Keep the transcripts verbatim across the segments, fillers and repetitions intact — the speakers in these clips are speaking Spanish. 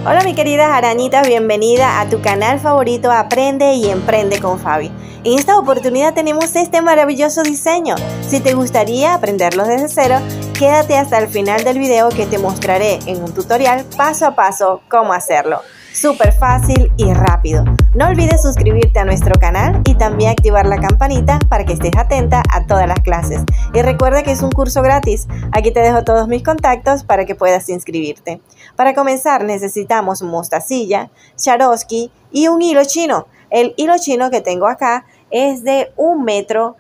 Hola mi querida arañita, bienvenida a tu canal favorito Aprende y Emprende con Fabi. En esta oportunidad tenemos este maravilloso diseño. Si te gustaría aprenderlo desde cero, quédate hasta el final del video que te mostraré en un tutorial paso a paso cómo hacerlo. Súper fácil y rápido. No olvides suscribirte a nuestro canal y también activar la campanita para que estés atenta a todas las clases. Y recuerda que es un curso gratis. Aquí te dejo todos mis contactos para que puedas inscribirte. Para comenzar necesitamos mostacilla, Swarovski y un hilo chino. El hilo chino que tengo acá es de un metro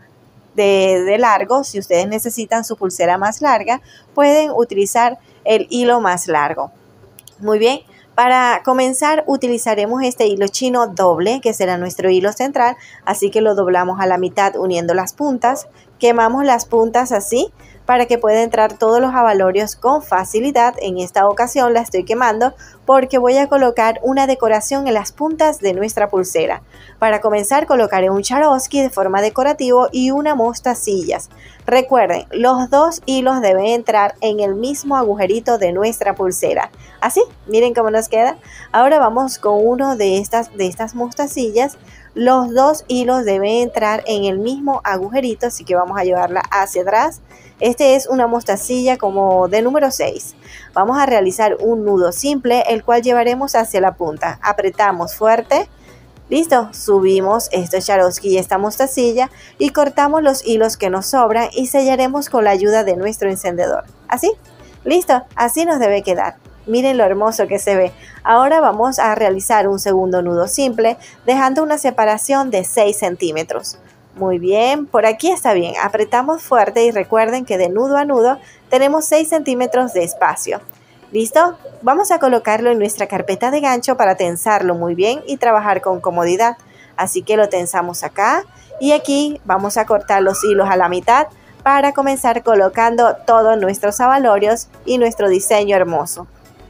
de, de largo. Si ustedes necesitan su pulsera más larga, pueden utilizar el hilo más largo. Muy bien. Para comenzar utilizaremos este hilo chino doble, que será nuestro hilo central, así que lo doblamos a la mitad uniendo las puntas, quemamos las puntas así para que pueda entrar todos los abalorios con facilidad. En esta ocasión la estoy quemando porque voy a colocar una decoración en las puntas de nuestra pulsera. Para comenzar colocaré un Swarovski de forma decorativa y una mostacillas. Recuerden, los dos hilos deben entrar en el mismo agujerito de nuestra pulsera. Así, miren cómo nos queda. Ahora vamos con uno de estas, de estas mostacillas. Los dos hilos deben entrar en el mismo agujerito, así que vamos a llevarla hacia atrás. Este es una mostacilla como de número seis. Vamos a realizar un nudo simple, el cual llevaremos hacia la punta. Apretamos fuerte. Listo, subimos este Swarovski y esta mostacilla y cortamos los hilos que nos sobran y sellaremos con la ayuda de nuestro encendedor. ¿Así? Listo, así nos debe quedar. Miren lo hermoso que se ve. Ahora vamos a realizar un segundo nudo simple, dejando una separación de seis centímetros. Muy bien, por aquí está bien. Apretamos fuerte y recuerden que de nudo a nudo tenemos seis centímetros de espacio. ¿Listo? Vamos a colocarlo en nuestra carpeta de gancho para tensarlo muy bien y trabajar con comodidad. Así que lo tensamos acá y aquí vamos a cortar los hilos a la mitad para comenzar colocando todos nuestros abalorios y nuestro diseño hermoso.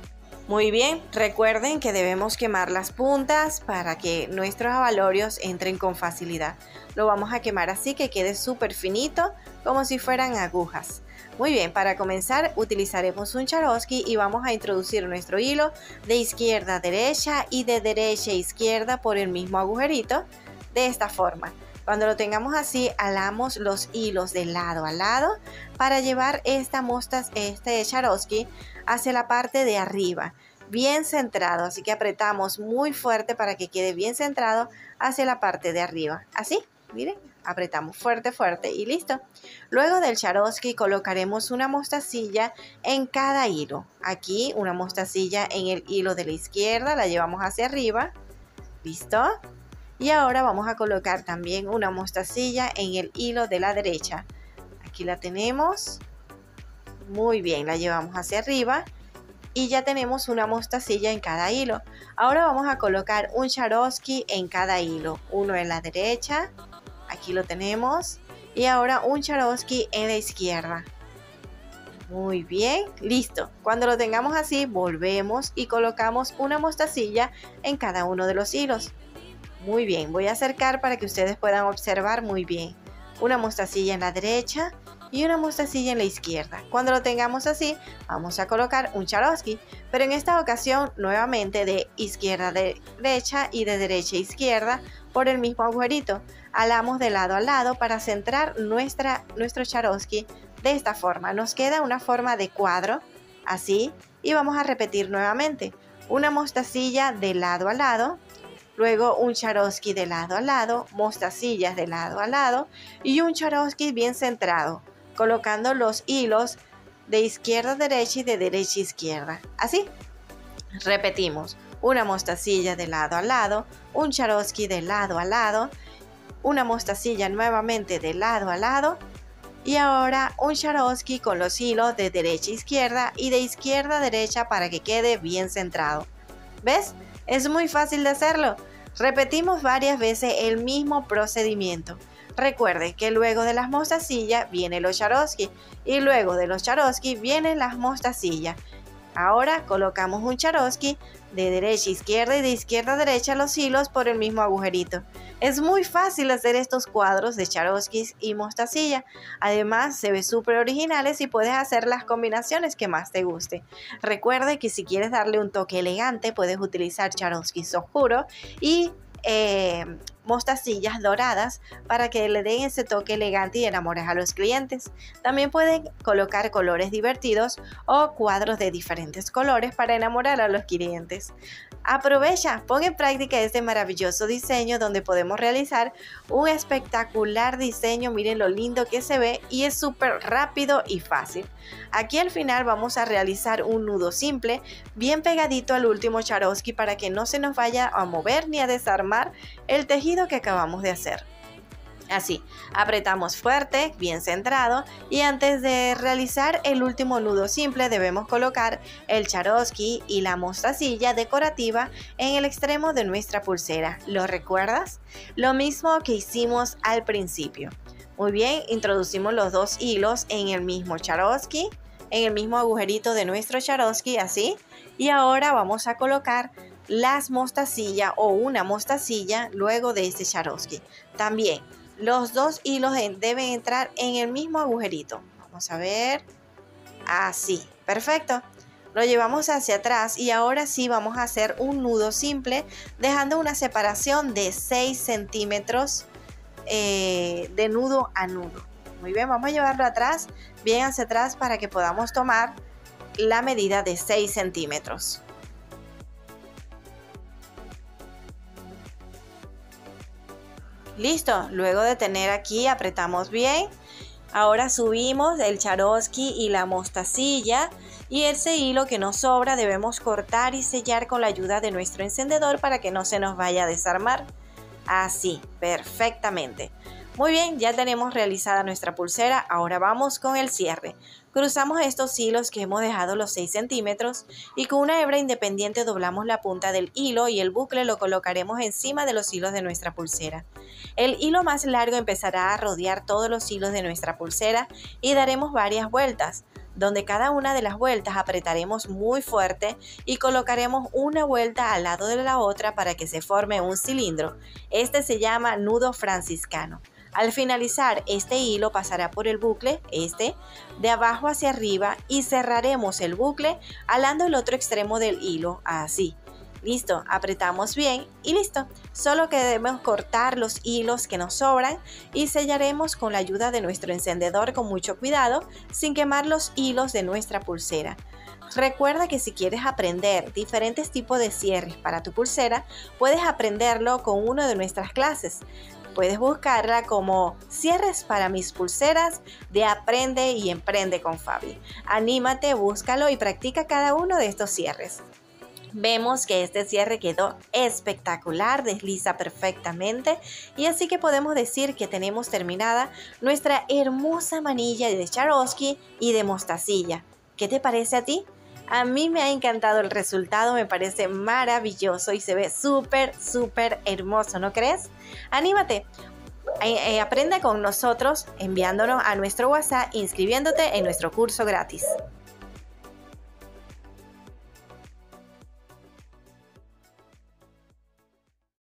Muy bien, recuerden que debemos quemar las puntas para que nuestros abalorios entren con facilidad. Lo vamos a quemar así que quede súper finito, como si fueran agujas. Muy bien, para comenzar utilizaremos un Swarovski y vamos a introducir nuestro hilo de izquierda a derecha y de derecha a izquierda por el mismo agujerito, de esta forma. Cuando lo tengamos así, alamos los hilos de lado a lado para llevar esta mostas, este Swarovski hacia la parte de arriba, bien centrado. Así que apretamos muy fuerte para que quede bien centrado hacia la parte de arriba. Así, miren, apretamos fuerte, fuerte y listo. Luego del Swarovski colocaremos una mostacilla en cada hilo. Aquí una mostacilla en el hilo de la izquierda, la llevamos hacia arriba. ¿Listo? Y ahora vamos a colocar también una mostacilla en el hilo de la derecha. Aquí la tenemos. Muy bien, la llevamos hacia arriba. Y ya tenemos una mostacilla en cada hilo. Ahora vamos a colocar un Swarovski en cada hilo. Uno en la derecha. Aquí lo tenemos. Y ahora un Swarovski en la izquierda. Muy bien, listo. Cuando lo tengamos así, volvemos y colocamos una mostacilla en cada uno de los hilos. Muy bien, voy a acercar para que ustedes puedan observar muy bien. Una mostacilla en la derecha y una mostacilla en la izquierda. Cuando lo tengamos así, vamos a colocar un Swarovski, pero en esta ocasión nuevamente de izquierda a derecha y de derecha a izquierda por el mismo agujerito. Alamos de lado a lado para centrar nuestra, nuestro Swarovski de esta forma. Nos queda una forma de cuadro, así, y vamos a repetir nuevamente. Una mostacilla de lado a lado. Luego un Swarovski de lado a lado, mostacillas de lado a lado y un Swarovski bien centrado, colocando los hilos de izquierda a derecha y de derecha a izquierda. Así, repetimos, una mostacilla de lado a lado, un Swarovski de lado a lado, una mostacilla nuevamente de lado a lado y ahora un Swarovski con los hilos de derecha a izquierda y de izquierda a derecha para que quede bien centrado. ¿Ves? Es muy fácil de hacerlo. Repetimos varias veces el mismo procedimiento. Recuerden que luego de las mostacillas vienen los Swarovski y luego de los Swarovski vienen las mostacillas. Ahora colocamos un Swarovski de derecha a izquierda y de izquierda a derecha los hilos por el mismo agujerito. Es muy fácil hacer estos cuadros de Swarovskis y mostacilla. Además, se ve súper originales y puedes hacer las combinaciones que más te guste. Recuerde que si quieres darle un toque elegante, puedes utilizar Swarovskis oscuro y eh, mostacillas doradas para que le den ese toque elegante y enamores a los clientes. También pueden colocar colores divertidos o cuadros de diferentes colores para enamorar a los clientes. Aprovecha, pon en práctica este maravilloso diseño donde podemos realizar un espectacular diseño. Miren lo lindo que se ve y es súper rápido y fácil. Aquí al final vamos a realizar un nudo simple bien pegadito al último Swarovski para que no se nos vaya a mover ni a desarmar el tejido que acabamos de hacer. Así, apretamos fuerte, bien centrado, y antes de realizar el último nudo simple debemos colocar el Swarovski y la mostacilla decorativa en el extremo de nuestra pulsera. ¿Lo recuerdas? Lo mismo que hicimos al principio. Muy bien, introducimos los dos hilos en el mismo Swarovski, en el mismo agujerito de nuestro Swarovski, así, y ahora vamos a colocar las mostacillas o una mostacilla luego de este Swarovski. También los dos hilos deben entrar en el mismo agujerito. Vamos a ver. Así, perfecto. Lo llevamos hacia atrás y ahora sí vamos a hacer un nudo simple dejando una separación de seis centímetros eh, de nudo a nudo. Muy bien, vamos a llevarlo atrás, bien hacia atrás para que podamos tomar la medida de seis centímetros. Listo, luego de tener aquí apretamos bien. Ahora subimos el Swarovski y la mostacilla y ese hilo que nos sobra debemos cortar y sellar con la ayuda de nuestro encendedor para que no se nos vaya a desarmar. Así, perfectamente. Muy bien, ya tenemos realizada nuestra pulsera. Ahora vamos con el cierre. Cruzamos estos hilos que hemos dejado los seis centímetros y con una hebra independiente doblamos la punta del hilo y el bucle lo colocaremos encima de los hilos de nuestra pulsera. El hilo más largo empezará a rodear todos los hilos de nuestra pulsera y daremos varias vueltas, donde cada una de las vueltas apretaremos muy fuerte y colocaremos una vuelta al lado de la otra para que se forme un cilindro. Este se llama nudo franciscano. Al finalizar, este hilo pasará por el bucle, este, de abajo hacia arriba y cerraremos el bucle alando el otro extremo del hilo, así. Listo, apretamos bien y listo. Solo que debemos cortar los hilos que nos sobran y sellaremos con la ayuda de nuestro encendedor con mucho cuidado, sin quemar los hilos de nuestra pulsera. Recuerda que si quieres aprender diferentes tipos de cierres para tu pulsera, puedes aprenderlo con una de nuestras clases. Puedes buscarla como Cierres para mis pulseras de Aprende y Emprende con Fabi. Anímate, búscalo y practica cada uno de estos cierres. Vemos que este cierre quedó espectacular, desliza perfectamente y así que podemos decir que tenemos terminada nuestra hermosa manilla de Swarovski y de mostacilla. ¿Qué te parece a ti? A mí me ha encantado el resultado, me parece maravilloso y se ve súper, súper hermoso, ¿no crees? Anímate, eh, eh, aprende con nosotros enviándonos a nuestro WhatsApp, inscribiéndote en nuestro curso gratis.